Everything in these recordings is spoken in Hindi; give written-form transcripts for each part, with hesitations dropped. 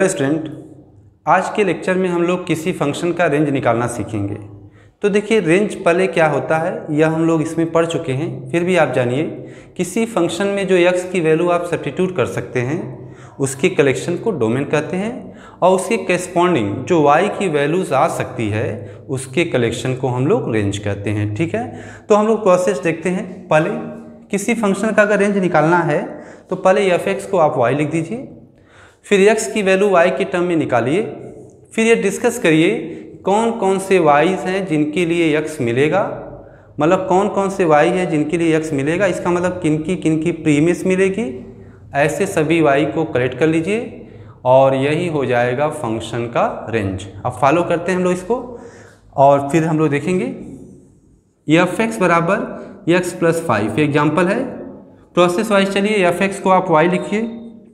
स्टूडेंट, आज के लेक्चर में हम लोग किसी फंक्शन का रेंज निकालना सीखेंगे। तो देखिए, रेंज पहले क्या होता है यह हम लोग इसमें पढ़ चुके हैं, फिर भी आप जानिए किसी फंक्शन में जो x की वैल्यू आप सब्स्टिट्यूट कर सकते हैं उसके कलेक्शन को डोमेन कहते हैं, और उसके करेस्पॉन्डिंग जो y की वैल्यूज़ आ सकती है उसके कलेक्शन को हम लोग रेंज कहते हैं। ठीक है, तो हम लोग प्रोसेस देखते हैं। पहले किसी फंक्शन का अगर रेंज निकालना है तो पहले f(x) को आप y लिख दीजिए, फिर x की वैल्यू y के टर्म में निकालिए, फिर ये डिस्कस करिए कौन कौन से y's हैं जिनके लिए x मिलेगा, मतलब कौन कौन से y है जिनके लिए x मिलेगा, इसका मतलब किनकी प्रीमिस मिलेगी, ऐसे सभी y को कलेक्ट कर लीजिए और यही हो जाएगा फंक्शन का रेंज। अब फॉलो करते हैं हम लोग इसको और फिर हम लोग देखेंगे f(x) बराबर x + 5 एग्जाम्पल है। प्रोसेस वाइज चलिए, f(x) को आप y लिखिए,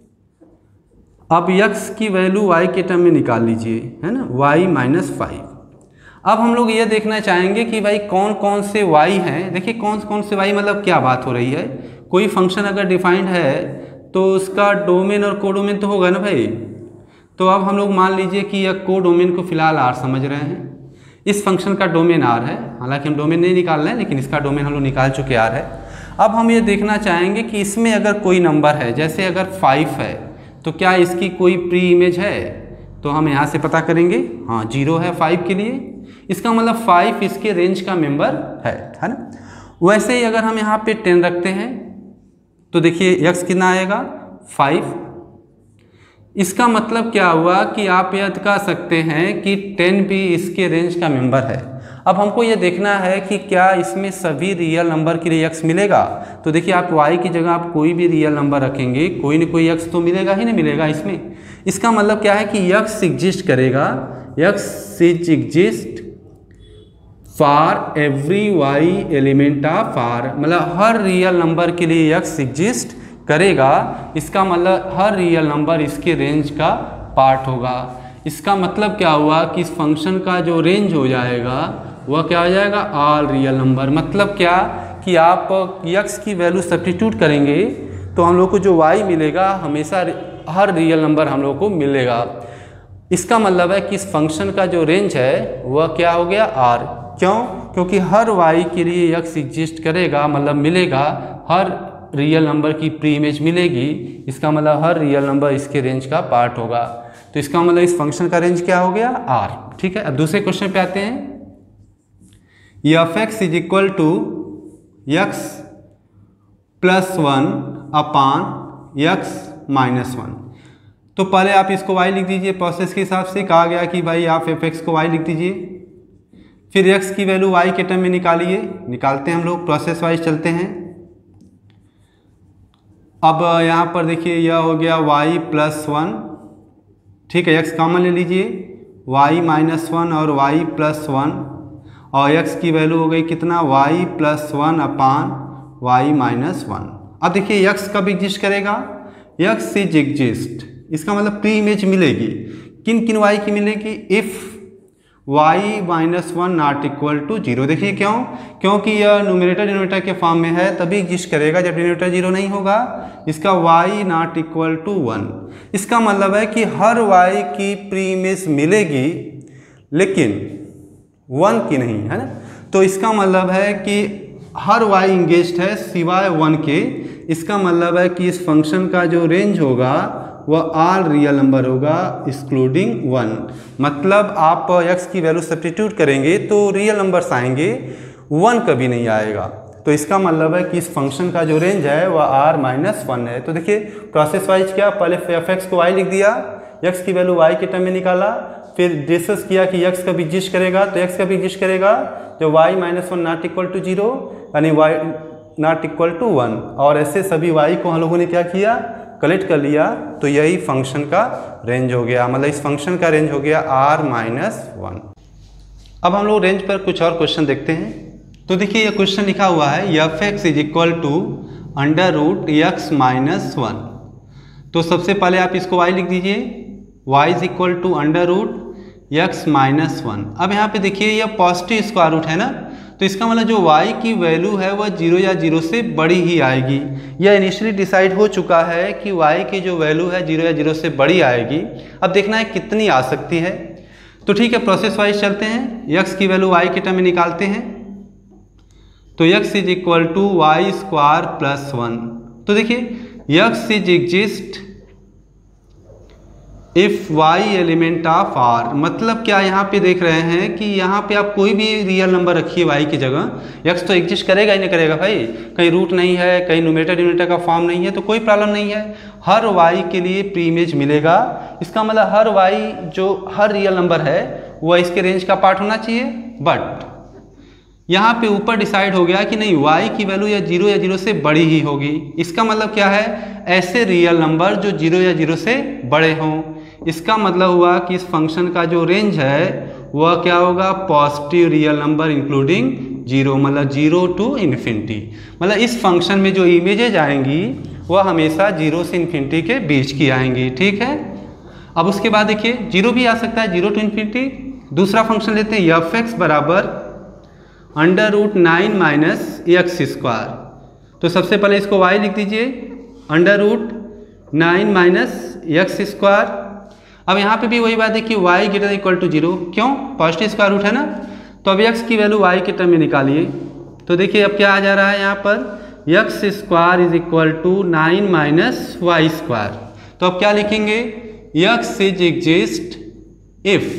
अब x की वैल्यू y के टर्म में निकाल लीजिए, है ना, y - 5। अब हम लोग ये देखना चाहेंगे कि भाई कौन कौन से y हैं। देखिए कौन कौन से y मतलब क्या बात हो रही है। कोई फंक्शन अगर डिफाइंड है तो उसका डोमेन और कोडोमेन तो होगा ना भाई। तो अब हम लोग मान लीजिए कि यह कोडोमेन को फिलहाल r समझ रहे हैं। इस फंक्शन का डोमेन r है, हालांकि हम डोमेन नहीं निकाल रहे हैं लेकिन इसका डोमेन हम लोग निकाल चुके r है। अब हम ये देखना चाहेंगे कि इसमें अगर कोई नंबर है, जैसे अगर 5 है तो क्या इसकी कोई प्री इमेज है, तो हम यहाँ से पता करेंगे। हाँ, 0 है 5 के लिए, इसका मतलब 5 इसके रेंज का मेंबर है ना। वैसे ही अगर हम यहाँ पे 10 रखते हैं तो देखिए x कितना आएगा 5। इसका मतलब क्या हुआ कि आप यह कह सकते हैं कि 10 भी इसके रेंज का मेंबर है। अब हमको ये देखना है कि क्या इसमें सभी रियल नंबर के लिए x मिलेगा। तो देखिए, आप y की जगह आप कोई भी रियल नंबर रखेंगे, कोई न कोई x तो मिलेगा ही नहीं मिलेगा इसमें। इसका मतलब क्या है कि x एग्जिस्ट करेगा, x exist for every y element of r, मतलब हर रियल नंबर के लिए x एग्जिस्ट करेगा। इसका मतलब हर रियल नंबर इसके रेंज का पार्ट होगा। इसका मतलब क्या हुआ कि इस फंक्शन का जो रेंज हो जाएगा वह क्या हो जाएगा, ऑल रियल नंबर। मतलब क्या कि आप x की वैल्यू सब्स्टिट्यूट करेंगे तो हम लोग को जो y मिलेगा हमेशा हर रियल नंबर हम लोग को मिलेगा। इसका मतलब है कि इस फंक्शन का जो रेंज है वह क्या हो गया, r। क्यों? क्योंकि हर y के लिए x एग्जिस्ट करेगा, मतलब मिलेगा, हर रियल नंबर की प्री इमेज मिलेगी। इसका मतलब हर रियल नंबर इसके रेंज का पार्ट होगा। तो इसका मतलब इस फंक्शन का रेंज क्या हो गया, r। ठीक है, अब दूसरे क्वेश्चन पे आते हैं। f(x) = x + 1 अपान x - 1। तो पहले आप इसको y लिख दीजिए। प्रोसेस के हिसाब से कहा गया कि भाई आप f(x) को y लिख दीजिए, फिर x की वैल्यू y के टर्म में निकालिए। निकालते हैं हम लोग, प्रोसेस वाइज चलते हैं। अब यहाँ पर देखिए यह हो गया y + 1, ठीक है, x कॉमन ले लीजिए, y - 1 और y + 1, और x की वैल्यू हो गई कितना, y + 1 अपान y - 1। अब देखिए x कब एग्जिस्ट करेगा, x इज एग्जिस्ट, इसका मतलब प्री इमेज मिलेगी। किन किन y की मिलेगी, if y - 1 not equal to 0। देखिए क्यों, क्योंकि यह न्यूमरेटर डिनोमिनेटर के फॉर्म में है, तभी एग्जिस्ट करेगा जब डिनोमिनेटर 0 नहीं होगा। इसका y नॉट इक्वल टू 1, इसका मतलब है कि हर y की प्री इमेज मिलेगी लेकिन 1 की नहीं, है ना। तो इसका मतलब है कि हर y इंगेज्ड है सिवाय 1 के। इसका मतलब है कि इस फंक्शन का जो रेंज होगा वह ऑल रियल नंबर होगा एक्सक्लूडिंग 1। मतलब आप x की वैल्यू सब्स्टिट्यूट करेंगे तो रियल नंबर्स आएंगे, 1 कभी नहीं आएगा। तो इसका मतलब है कि इस फंक्शन का जो रेंज है वह r - 1 है। तो देखिए प्रोसेस वाइज क्या, पहले f(x) को y लिख दिया, x की वैल्यू y के टर्म में निकाला, फिर डिस्कस किया कि x कब एग्जिस्ट करेगा। तो x कब एग्जिस्ट करेगा, जो y - 1 नॉट इक्वल टू 0 यानी y नॉट इक्वल टू 1, और ऐसे सभी y को हम लोगों ने क्या किया, कलेक्ट कर लिया। तो यही फंक्शन का रेंज हो गया, मतलब इस फंक्शन का रेंज हो गया r - 1। अब हम लोग रेंज पर कुछ और क्वेश्चन देखते हैं। तो देखिए ये क्वेश्चन लिखा हुआ है f(x) = √x - 1। तो सबसे पहले आप इसको y लिख दीजिए, y = √x - 1। अब यहाँ पे देखिए यह पॉजिटिव स्क्वायर रूट है ना, तो इसका मतलब जो y की वैल्यू है वह 0 या 0 से बड़ी ही आएगी। यह इनिशियली डिसाइड हो चुका है कि y की जो वैल्यू है 0 या 0 से बड़ी आएगी। अब देखना है कितनी आ सकती है। तो ठीक है, प्रोसेस वाइज चलते हैं। x की वैल्यू y के टर्म में निकालते हैं। तो x is equal to y square plus 1। तो देखिए x is exist if y element of r, मतलब क्या यहाँ पे देख रहे हैं कि यहाँ पे आप कोई भी रियल नंबर रखिए y की जगह, x तो एग्जिस्ट करेगा ही नहीं करेगा भाई। कहीं रूट नहीं है, कहीं न्यूमरेटर डिनोमिनेटर का फॉर्म नहीं है, तो कोई प्रॉब्लम नहीं है, हर y के लिए प्री इमेज मिलेगा। इसका मतलब हर y जो हर रियल नंबर है वह इसके रेंज का पार्ट होना चाहिए। बट यहाँ पे ऊपर डिसाइड हो गया कि नहीं, y की वैल्यू या 0 या 0 से बड़ी ही होगी। इसका मतलब क्या है, ऐसे रियल नंबर जो 0 या 0 से बड़े हों। इसका मतलब हुआ कि इस फंक्शन का जो रेंज है वह क्या होगा, पॉजिटिव रियल नंबर इंक्लूडिंग 0, मतलब 0 टू इन्फिनिटी। मतलब इस फंक्शन में जो इमेजेज आएंगी वह हमेशा 0 से इन्फिनिटी के बीच की आएंगी। ठीक है, अब उसके बाद देखिए 0 भी आ सकता है, 0 टू इन्फिनिटी। दूसरा फंक्शन लेते हैं, एफ एक्स बराबर under root 9 minus x square. तो सबसे पहले इसको y लिख दीजिए, under root 9 minus x square. अब यहाँ पे भी वही बात है कि y ग्रेटर इक्वल टू 0, क्यों, पॉजिटिव स्क्वायर रूट है ना। तो अब x की वैल्यू y के टर्म में निकालिए। तो देखिए अब क्या आ जा रहा है यहाँ पर, x square is equal to 9 minus y square. तो अब क्या लिखेंगे, x इज एग्जिस्ट इफ,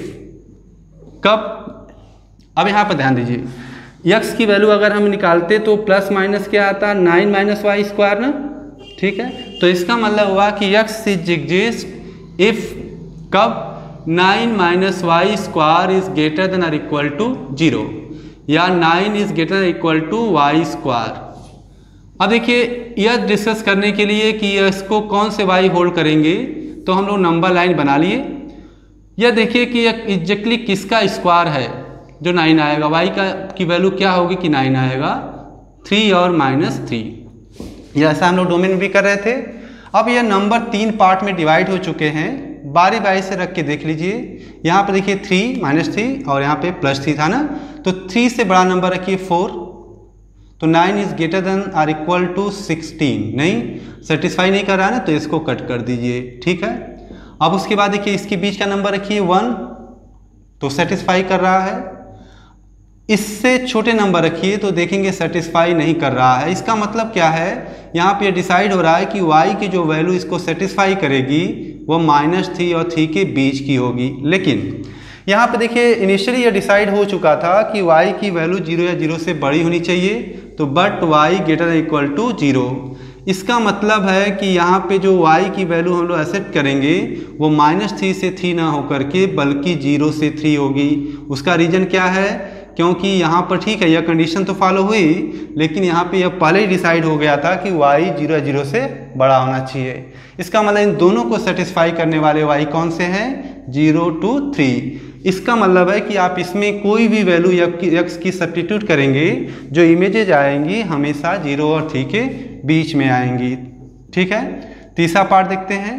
कब, अब यहाँ पर ध्यान दीजिए, x की वैल्यू अगर हम निकालते तो प्लस माइनस क्या आता है, 9 माइनस वाई स्क्वायर ना। ठीक है, तो इसका मतलब हुआ कि x इज एग्जिस्ट इफ, कब, 9 minus y square is greater than और इक्वल टू 0, या 9 is greater than equal to y square. अब देखिए यह डिस्कस करने के लिए कि इसको कौन से y होल्ड करेंगे, तो हम लोग नंबर लाइन बना लिए। यह देखिए कि यह एग्जैक्टली किसका स्क्वायर है जो 9 आएगा, y का की वैल्यू क्या होगी कि 9 आएगा, 3 और माइनस 3। यह ऐसा हम लोग डोमेन में भी कर रहे थे। अब यह नंबर 3 पार्ट में डिवाइड हो चुके हैं, बारी बारी से रख के देख लीजिए। यहाँ पे देखिए 3 माइनस 3 और यहाँ पे प्लस 3 था ना, तो 3 से बड़ा नंबर रखिए 4। तो 9 इज ग्रेटर देन और इक्वल टू 16, नहीं सेटिस्फाई नहीं कर रहा है ना, तो इसको कट कर दीजिए। ठीक है, अब उसके बाद देखिए इसके बीच का नंबर रखिए 1, तो सेटिस्फाई कर रहा है। इससे छोटे नंबर रखिए तो देखेंगे सेटिस्फाई नहीं कर रहा है। इसका मतलब क्या है, यहाँ पे डिसाइड हो रहा है कि y की जो वैल्यू इसको सेटिस्फाई करेगी वो -3 और 3 के बीच की होगी। लेकिन यहाँ पे देखिए इनिशियली ये डिसाइड हो चुका था कि y की वैल्यू 0 या 0 से बड़ी होनी चाहिए, तो but y greater equal to 0। इसका मतलब है कि यहाँ पे जो y की वैल्यू हम लोग एक्सेप्ट करेंगे वो -3 से 3 ना होकर के बल्कि 0 से 3 होगी। उसका रीज़न क्या है, क्योंकि यहाँ पर ठीक है यह कंडीशन तो फॉलो हुई, लेकिन यहाँ पे यह पहले ही डिसाइड हो गया था कि y 0 या 0 से बड़ा होना चाहिए। इसका मतलब इन दोनों को सेटिस्फाई करने वाले y कौन से हैं, 0 to 3। इसका मतलब है कि आप इसमें कोई भी वैल्यू x की सब्स्टिट्यूट करेंगे, जो इमेजेज आएंगी हमेशा 0 और 3 के बीच में आएंगी। ठीक है, तीसरा पार्ट देखते हैं,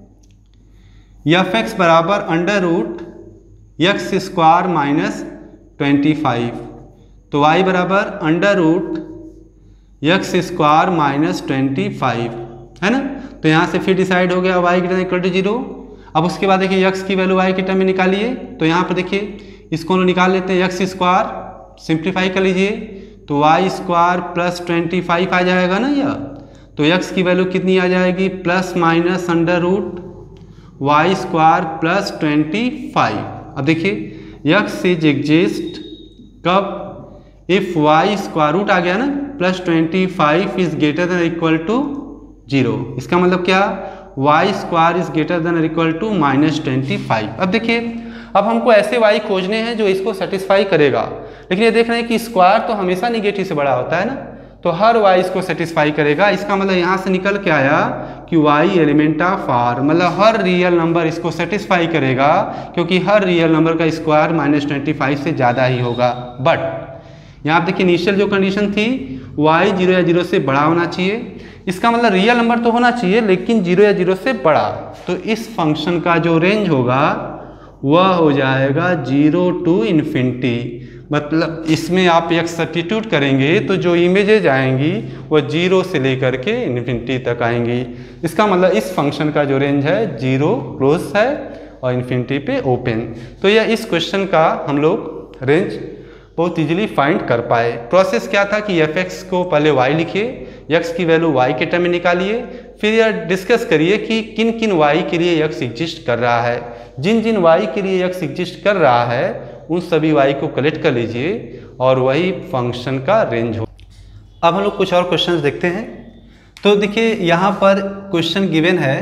एफ एक्स बराबर under root x square minus 25। तो y बराबर under root x square minus 25 है ना। तो यहाँ से फिर डिसाइड हो गया y ग्रेटर इक्वल टू 0। अब उसके बाद देखिए x की वैल्यू y के टर्म में निकालिए। तो यहाँ पर देखिए इसको निकाल लेते हैं, एक्स स्क्वायर सिंप्लीफाई कर लीजिए तो y स्क्वायर प्लस 25 आ जाएगा ना यह। तो x की वैल्यू कितनी आ जाएगी, plus minus under root y square plus 25। अब देखिए x इज एग्जिस्ट कब, इफ y स्क्वायर रूट आ गया ना plus 25 is greater than equal to 0। इसका मतलब क्या, y square is greater than equal to -25। अब देखिए अब हमको ऐसे y खोजने हैं जो इसको सेटिस्फाई करेगा, लेकिन ये देख रहे हैं कि स्क्वायर तो हमेशा निगेटिव से बड़ा होता है ना, तो हर y इसको सेटिस्फाई करेगा। इसका मतलब यहाँ से निकल के आया कि y एलिमेंट ऑफ r, मतलब हर रियल नंबर इसको सेटिस्फाई करेगा, क्योंकि हर रियल नंबर का स्क्वायर -25 से ज़्यादा ही होगा। बट यहाँ देखिए इनिशियल जो कंडीशन थी y 0 या 0 से बड़ा होना चाहिए, इसका मतलब रियल नंबर तो होना चाहिए लेकिन 0 या 0 से बड़ा। तो इस फंक्शन का जो रेंज होगा वह हो जाएगा 0 to इन्फिनिटी, मतलब इसमें आप x सब्स्टिट्यूट करेंगे तो जो इमेजेज आएंगी वो 0 से लेकर के इन्फिनिटी तक आएंगी। इसका मतलब इस फंक्शन का जो रेंज है 0 क्लोज है और इन्फिनिटी पे ओपन। तो यह इस क्वेश्चन का हम लोग रेंज बहुत इजीली फाइंड कर पाए। प्रोसेस क्या था कि fx को पहले y लिखिए, x की वैल्यू y के टर्म में निकालिए, फिर यह डिस्कस करिए कि किन किन y के लिए x एग्जिस्ट कर रहा है। जिन जिन y के लिए x एग्जिस्ट कर रहा है उन सभी y को कलेक्ट कर लीजिए और वही फंक्शन का रेंज हो। अब हम लोग कुछ और क्वेश्चंस देखते हैं। तो देखिए यहाँ पर क्वेश्चन गिवन है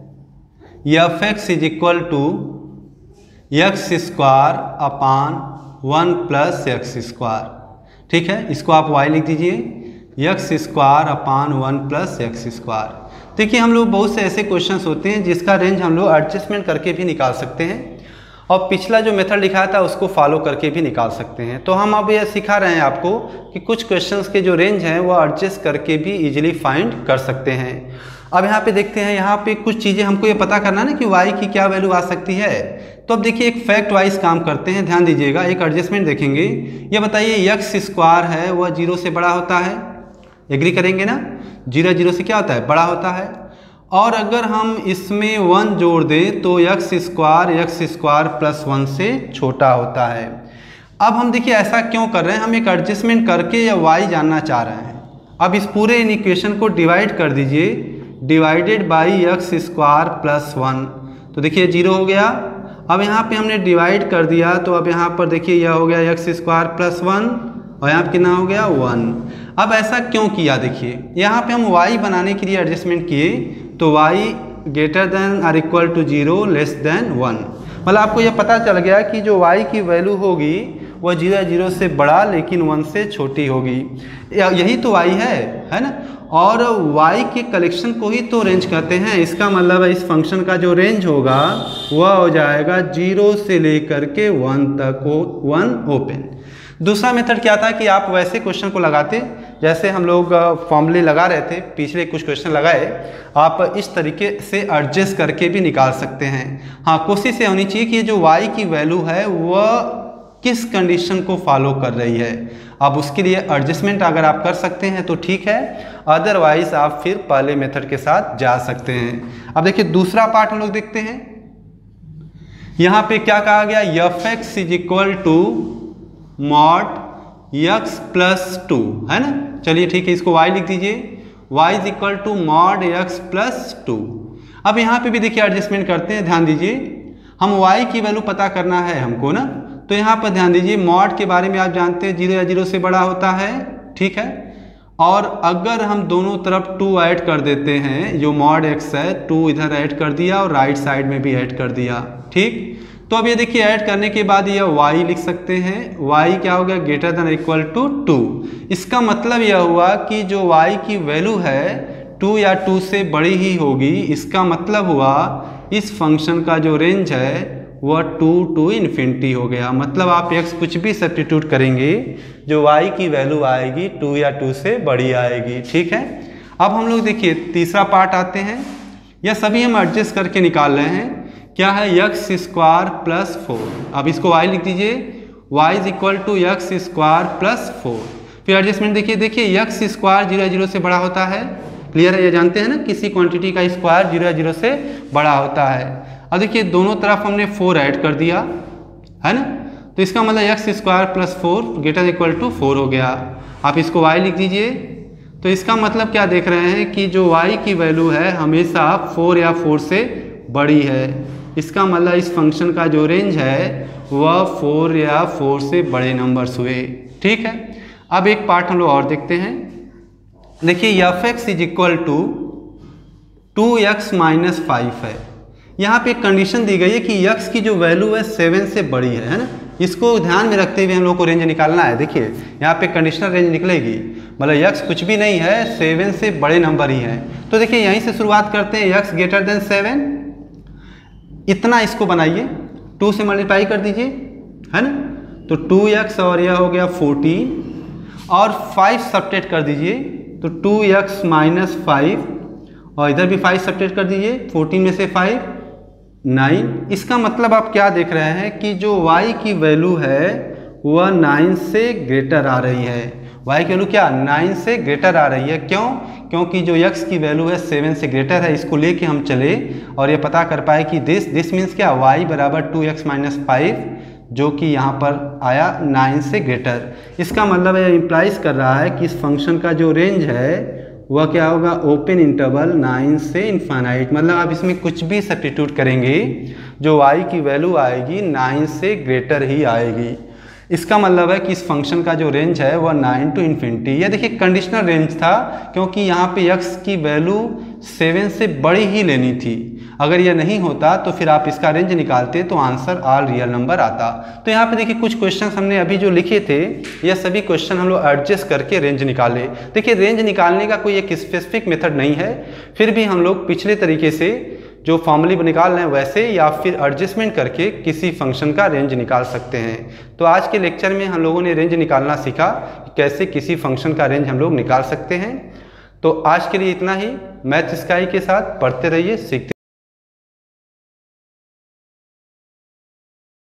fx is equal to x square upon 1 plus x square. ठीक है, इसको आप y लिख दीजिए, x square upon 1 plus x square. देखिए हम लोग बहुत से ऐसे क्वेश्चंस होते हैं जिसका रेंज हम लोग एडजस्टमेंट करके भी निकाल सकते हैं और पिछला जो मेथड लिखा था उसको फॉलो करके भी निकाल सकते हैं। तो हम अब यह सिखा रहे हैं आपको कि कुछ क्वेश्चंस के जो रेंज हैं वो एडजस्ट करके भी इजीली फाइंड कर सकते हैं। अब यहाँ पे देखते हैं, यहाँ पे कुछ चीज़ें हमको ये पता करना है ना कि y की क्या वैल्यू आ सकती है। तो अब देखिए एक फैक्ट वाइज काम करते हैं, ध्यान दीजिएगा। एक एडजस्टमेंट देखेंगे, ये बताइए एक्स स्क्वायर है वह 0 से बड़ा होता है, एग्री करेंगे ना। 0 से क्या होता है, बड़ा होता है। और अगर हम इसमें 1 जोड़ दें तो एक्स स्क्वायर प्लस 1 से छोटा होता है। अब हम देखिए ऐसा क्यों कर रहे हैं, हम एक एडजस्टमेंट करके या y जानना चाह रहे हैं। अब इस पूरे इक्वेशन को डिवाइड कर दीजिए, divided by x square plus 1, तो देखिए 0 हो गया। अब यहाँ पे हमने डिवाइड कर दिया तो अब यहाँ पर देखिए यह हो गया एक्स स्क्वायर प्लस 1 और यहाँ पे कितना हो गया 1। अब ऐसा क्यों किया, देखिए यहाँ पे हम y बनाने के लिए एडजस्टमेंट किए तो y ग्रेटर देन और इक्वल टू 0 लेस देन 1। मतलब आपको यह पता चल गया कि जो y की वैल्यू होगी वह 0 से बड़ा लेकिन 1 से छोटी होगी। यही तो y है ना। और y के कलेक्शन को ही तो रेंज कहते हैं। इसका मतलब है इस फंक्शन का जो रेंज होगा वह हो जाएगा 0 से लेकर के 1 तक, 1 ओपन। दूसरा मेथड क्या था कि आप वैसे क्वेश्चन को लगाते जैसे हम लोग फॉर्मूले लगा रहे थे, पिछले कुछ क्वेश्चन लगाए, आप इस तरीके से एडजस्ट करके भी निकाल सकते हैं। हाँ, कोशिश ये होनी चाहिए कि ये जो y की वैल्यू है वह किस कंडीशन को फॉलो कर रही है। अब उसके लिए एडजस्टमेंट अगर आप कर सकते हैं तो ठीक है, अदरवाइज आप फिर पहले मेथड के साथ जा सकते हैं। अब देखिए दूसरा पार्ट हम लोग देखते हैं। यहाँ पे क्या कहा गया, fx is equal to mod x plus 2, है ना। चलिए ठीक है, इसको y लिख दीजिए, y is equal to mod x plus 2। अब यहाँ पे भी देखिए एडजस्टमेंट करते हैं, ध्यान दीजिए। हम y की वैल्यू पता करना है हमको ना, तो यहाँ पर ध्यान दीजिए मॉड के बारे में आप जानते हैं 0 से बड़ा होता है, ठीक है। और अगर हम दोनों तरफ 2 ऐड कर देते हैं, जो मॉड x है 2 इधर ऐड कर दिया और राइट साइड में भी ऐड कर दिया, ठीक। तो अब ये देखिए ऐड करने के बाद ये y लिख सकते हैं, y क्या हो गया, ग्रेटर देन इक्वल टू 2। इसका मतलब यह हुआ कि जो y की वैल्यू है 2 या 2 से बड़ी ही होगी। इसका मतलब हुआ इस फंक्शन का जो रेंज है वह 2 टू इन्फिनिटी हो गया। मतलब आप x कुछ भी सब्स्टिट्यूट करेंगे जो y की वैल्यू आएगी 2 या 2 से बड़ी आएगी, ठीक है। अब हम लोग देखिए तीसरा पार्ट आते हैं। यह सभी हम एडजस्ट करके निकाल रहे हैं। क्या है, एक्स स्क्वायर प्लस 4। अब इसको y लिख दीजिए, y is equal to x square plus 4। फिर एडजस्टमेंट देखिए एक्स स्क्वायर 0 से बड़ा होता है, क्लियर है, ये जानते हैं ना, किसी क्वांटिटी का स्क्वायर 0 से बड़ा होता है। अब देखिए दोनों तरफ हमने 4 ऐड कर दिया, है ना, तो इसका मतलब x square plus 4 greater equal to 4 हो गया। आप इसको y लिख दीजिए। तो इसका मतलब क्या देख रहे हैं कि जो y की वैल्यू है हमेशा 4 या 4 से बड़ी है। इसका मतलब इस फंक्शन का जो रेंज है वह 4 या 4 से बड़े नंबर्स हुए, ठीक है। अब एक पार्ट हम लोग और देखते हैं। देखिए fx is equal to 2x minus 5 है। यहाँ पे एक कंडीशन दी गई है कि x की जो वैल्यू है 7 से बड़ी है ना। इसको ध्यान में रखते हुए हम लोग को रेंज निकालना है। देखिए यहाँ पे कंडीशनल रेंज निकलेगी, मतलब x कुछ भी नहीं है, 7 से बड़े नंबर ही है। तो देखिए यहीं से शुरुआत करते हैं, x ग्रेटर देन 7, इतना इसको बनाइए, 2 से मल्टीप्लाई कर दीजिए, है ना। तो 2x और यह हो गया 14 और 5 सब्ट्रैक्ट कर दीजिए, तो 2x माइनस 5 और इधर भी 5 सब्ट्रैक्ट कर दीजिए, 14 में से 5 9। इसका मतलब आप क्या देख रहे हैं कि जो y की वैल्यू है वह 9 से ग्रेटर आ रही है। y की वैल्यू क्या 9 से ग्रेटर आ रही है। क्यों? क्योंकि जो x की वैल्यू है 7 से ग्रेटर है, इसको लेके हम चले और ये पता कर पाए कि दिस मीन्स क्या y बराबर 2x माइनस 5, जो कि यहाँ पर आया 9 से ग्रेटर। इसका मतलब है इम्प्लाइज कर रहा है कि इस फंक्शन का जो रेंज है वह क्या होगा, ओपन इंटरवल 9 से इन्फानाइट। मतलब आप इसमें कुछ भी सब्स्टिट्यूट करेंगे, जो y की वैल्यू आएगी 9 से ग्रेटर ही आएगी। इसका मतलब है कि इस फंक्शन का जो रेंज है वह 9 टू इन्फिनिटी। यह देखिए कंडीशनल रेंज था, क्योंकि यहाँ पे x की वैल्यू 7 से बड़ी ही लेनी थी। अगर यह नहीं होता तो फिर आप इसका रेंज निकालते तो आंसर ऑल रियल नंबर आता। तो यहाँ पे देखिए कुछ क्वेश्चन हमने अभी जो लिखे थे, यह सभी क्वेश्चन हम लोग एडजस्ट करके रेंज निकाले। देखिए रेंज निकालने का कोई एक स्पेसिफिक मेथड नहीं है, फिर भी हम लोग पिछले तरीके से जो फॉर्मूले निकाल रहे हैं वैसे या फिर एडजस्टमेंट करके किसी फंक्शन का रेंज निकाल सकते हैं। तो आज के लेक्चर में हम लोगों ने रेंज निकालना सीखा, कैसे किसी फंक्शन का रेंज हम लोग निकाल सकते हैं। तो आज के लिए इतना ही। मैथ स्काई के साथ पढ़ते रहिए, सीखते